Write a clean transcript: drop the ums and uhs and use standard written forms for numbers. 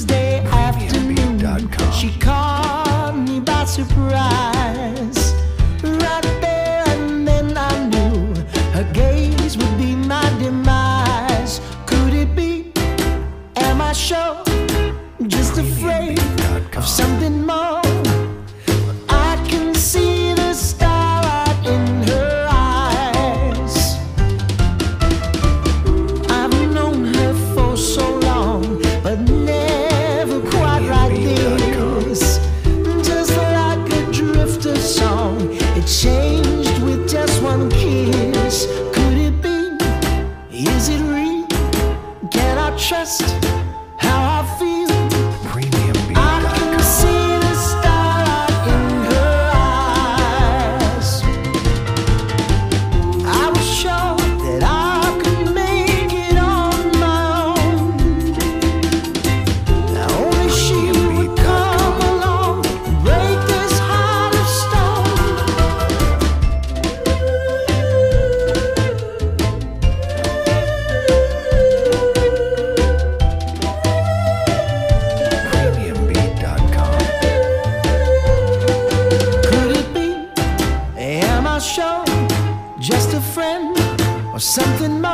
Tuesday afternoon, she caught me by surprise. Right there and then I knew her gaze would be my demise. Could it be? Am I sure? Just afraid of something more. I can see the starlight in her eyes. I've known her for so long, but never quite like this. Just like a drifter song, it changed with just one kiss. Could it be? Is it real? Can I trust how I feel? Show, just a friend or something more.